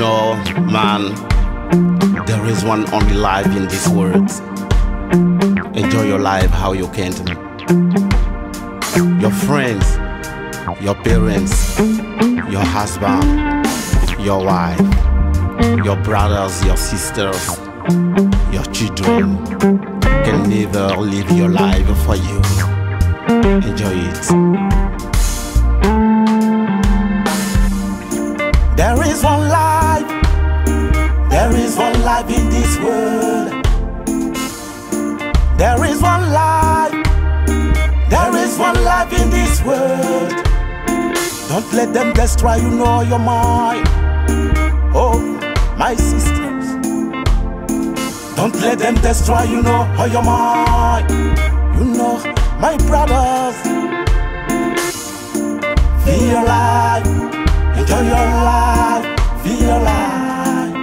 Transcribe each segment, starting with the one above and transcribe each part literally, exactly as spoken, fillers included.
know, man, there is one only life in this world. Enjoy your life how you can. Your friends, your parents, your husband, your wife, your brothers, your sisters, your children can never live your life for you. Enjoy it. There is one life, there is one life in this world. There is one life, there is one life in this world. Don't let them destroy, you know, your mind. Oh, my sisters, don't let them destroy, you know, your mind. You know, my brothers, feel your life, enjoy your life, feel your life,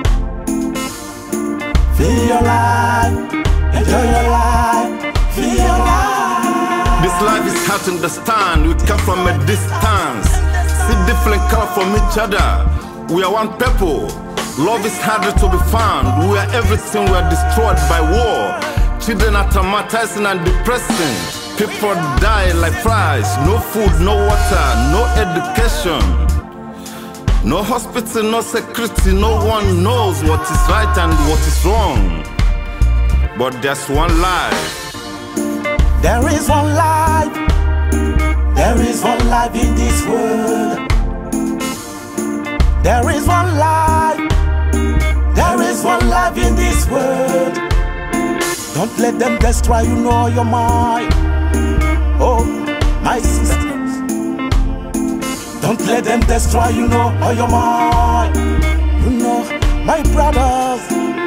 feel your life, enjoy your life, feel your life. This life is hard to understand, we come from a distance, see different colors from each other. We are one people, love is harder to be found. We are everything, we are destroyed by war. Children are traumatizing and depressing. People die like flies, no food, no water, no education, no hospital, no security, no one knows what is right and what is wrong. But there's one life. There is one life, there is one life in this world. There is one life, there is one life in this world. Don't let them destroy, you know, your mind. Oh, my sisters, don't let them destroy, you know, your mind. You know, my brothers.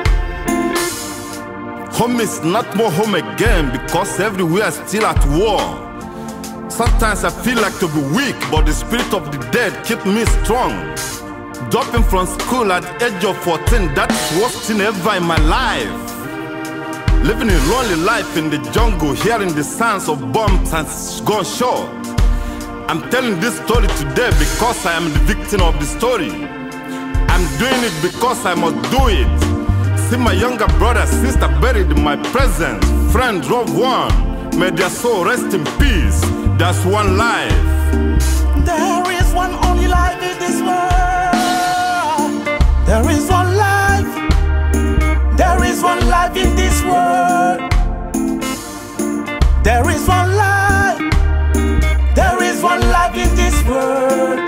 Home is not more home again because everywhere is still at war. Sometimes I feel like to be weak, but the spirit of the dead keeps me strong. Dropping from school at the age of fourteen, that's the worst thing ever in my life. Living a lonely life in the jungle, hearing the sounds of bombs and gunshot. I'm telling this story today because I am the victim of the story. I'm doing it because I must do it. See my younger brother, sister buried in my presence. Friend drove one, may their soul rest in peace. That's one life. There is one only life in this world. There is one life, there is one life in this world. There is one life, there is one life in this world.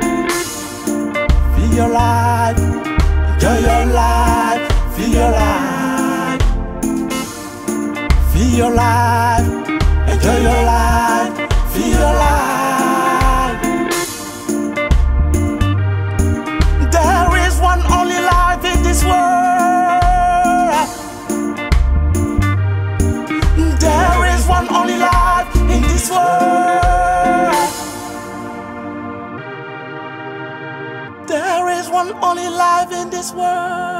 Feel your life, enjoy your life. Feel your life, feel your life, enjoy your life, feel your life. There is one only life in this world. There is one only life in this world. There is one only life in this world.